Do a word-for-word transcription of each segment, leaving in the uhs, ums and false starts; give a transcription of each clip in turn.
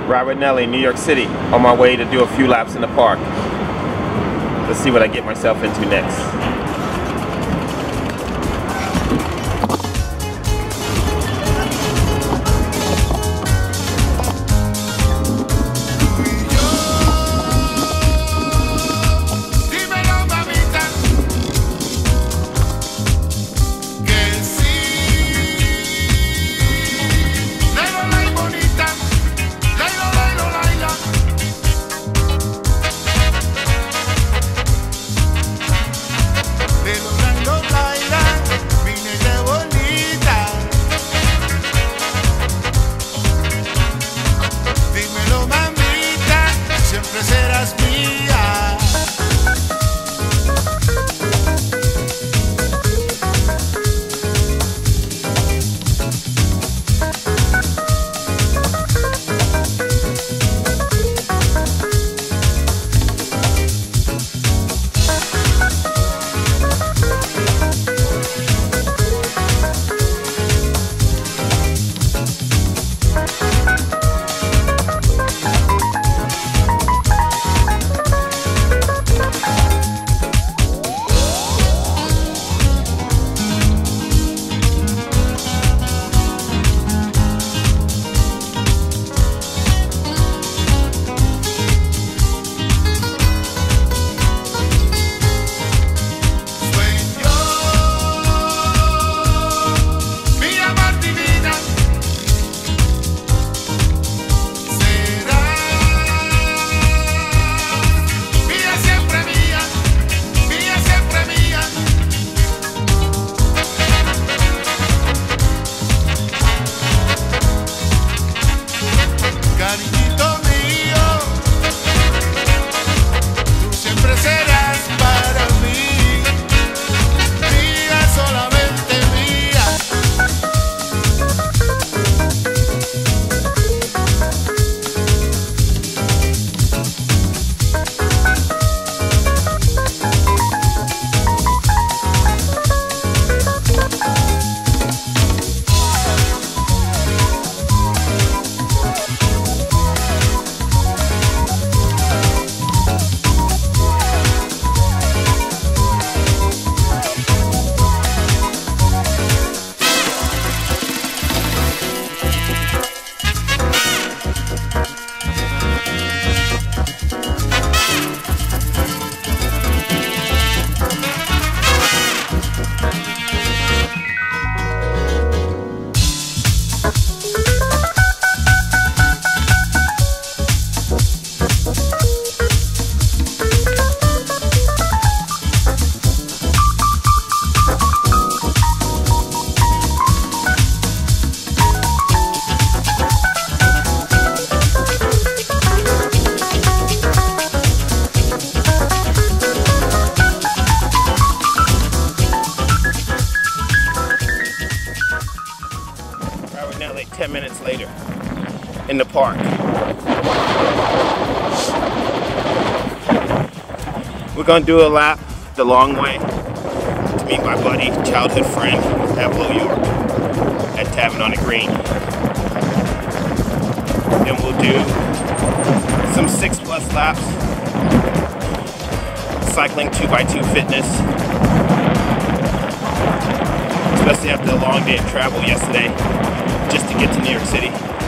Ride with Nelly, New York City, on my way to do a few laps in the park. Let's see what I get myself into next. ten minutes later in the park. We're gonna do a lap the long way to meet my buddy, childhood friend, Pablo York at Tavern on the Green. Then we'll do some six plus laps, cycling two by two fitness, especially after a long day of travel yesterday, just to get to New York City.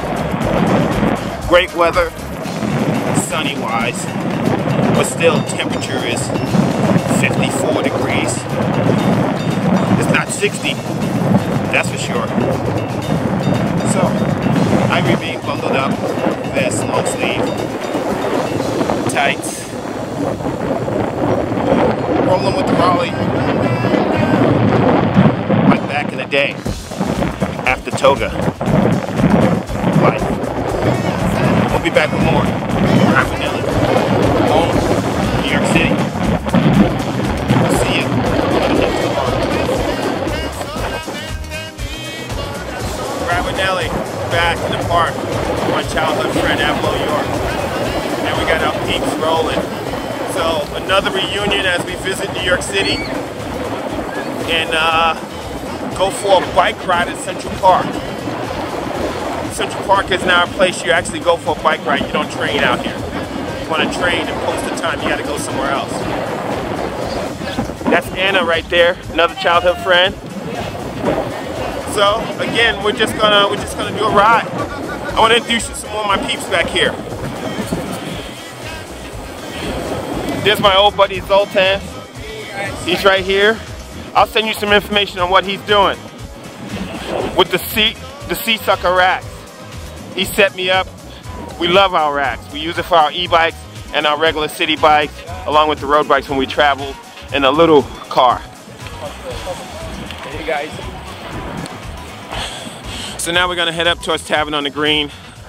Great weather, sunny wise, but still temperature is fifty-four degrees. It's not sixty, that's for sure. So, I remain bundled up, vest, long sleeve, tights, rolling with the Raleigh, like back in the day, after toga life. We'll be back with more. Ride with Nelly, home, New York City. We'll see you on the next tomorrow. Ride with Nelly, back in the park. My childhood friend, Pablo York. And we got our peeps rolling. So another reunion as we visit New York City and uh, go for a bike ride at Central Park. Central Park is now a place you actually go for a bike ride. You don't train out here. If you want to train and post the time, you got to go somewhere else. That's Anna right there, another childhood friend. So again, we're just gonna we're just gonna do a ride. I want to introduce you to some more of my peeps back here. There's my old buddy Zoltan. He's right here. I'll send you some information on what he's doing with the seat, the seat sucker racks. He set me up. We love our racks. We use it for our e-bikes and our regular city bikes, along with the road bikes when we travel in a little car. Hey guys. So now we're gonna head up towards Tavern on the Green.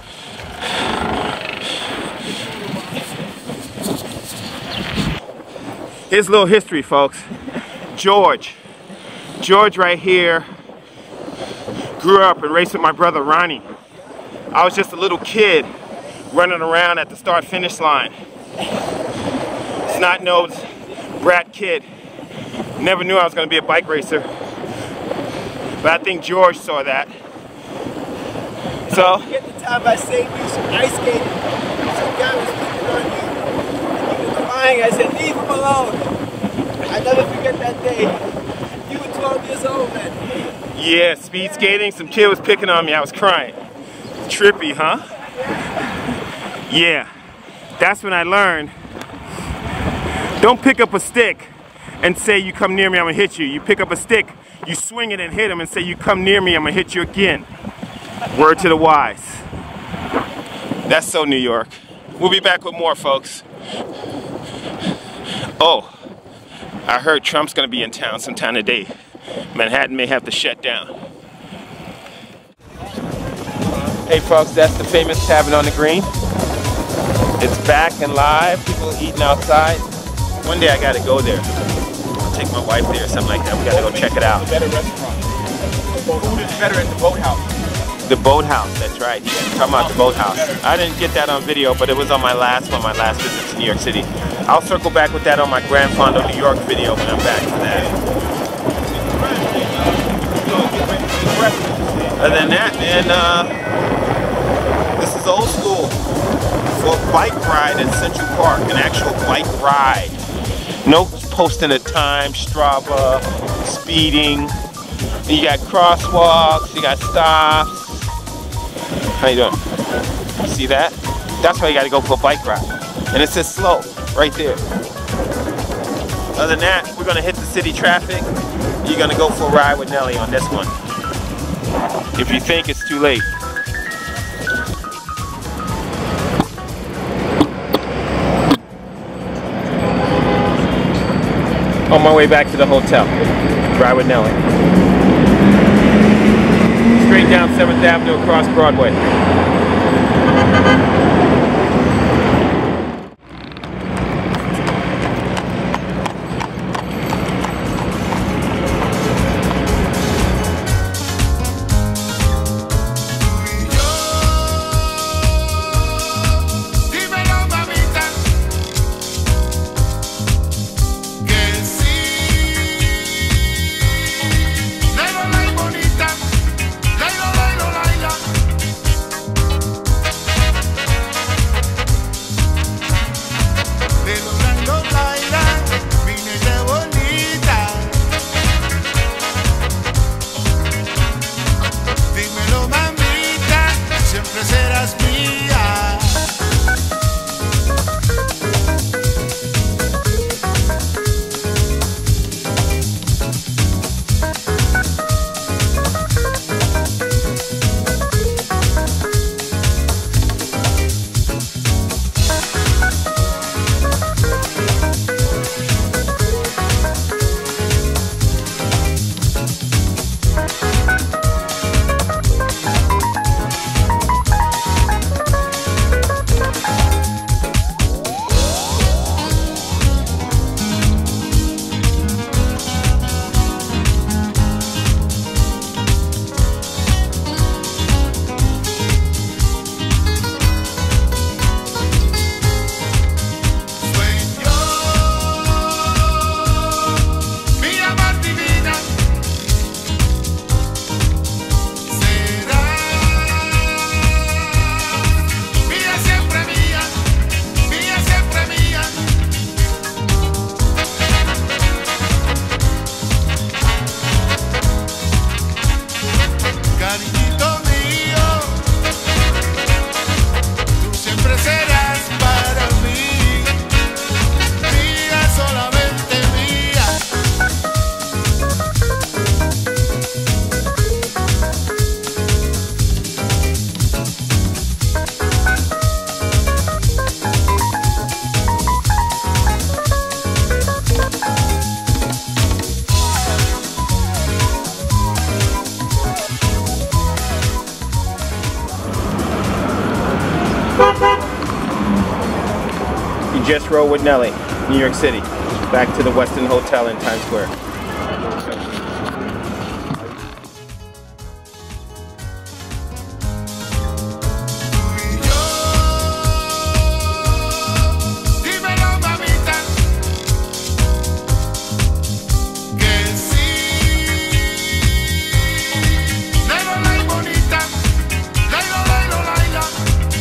Here's a little history, folks. George, George right here, grew up and raced with my brother Ronnie. I was just a little kid running around at the start-finish line. Snot-nosed brat kid. Never knew I was gonna be a bike racer. But I think George saw that. So, you get the time by saying you some ice skating. Some guy was speaking on you. And you were crying. I said, leave him alone. I never forget that day. You were twelve years old then. Yeah, speed skating. Some kid was picking on me. I was crying. Trippy, huh? Yeah. That's when I learned. Don't pick up a stick and say you come near me, I'm gonna hit you. You pick up a stick, you swing it and hit him and say you come near me, I'm gonna hit you again. Word to the wise. That's so New York. We'll be back with more, folks. Oh, I heard Trump's gonna be in town sometime today. Manhattan may have to shut down. Hey folks, that's the famous Tavern on the Green. It's back and live, people eating outside. One day I gotta go there. I'll take my wife there or something like that. We gotta go check it out. Better restaurant. Food is better at the Boathouse. The Boathouse, that's right. Yeah, talking about the Boathouse. I didn't get that on video, but it was on my last one, my last visit to New York City. I'll circle back with that on my Grand Fondo New York video when I'm back for that. Other than that, man, uh, this is old school. For a bike ride in Central Park, an actual bike ride. No posting a time, Strava, speeding. You got crosswalks, you got stops. How you doing? See that? That's why you gotta go for a bike ride. And it says slow, right there. Other than that, we're gonna hit the city traffic. You're gonna go for a ride with Nelly on this one. If you think it's too late. On my way back to the hotel. Ride with Nelly. Straight down seventh Avenue across Broadway. just rode with Nelly, New York City, back to the Westin Hotel in Times Square.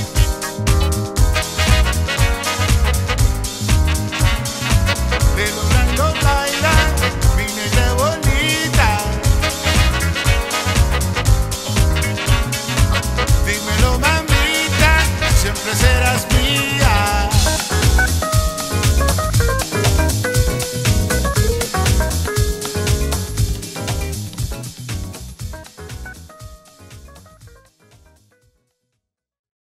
De los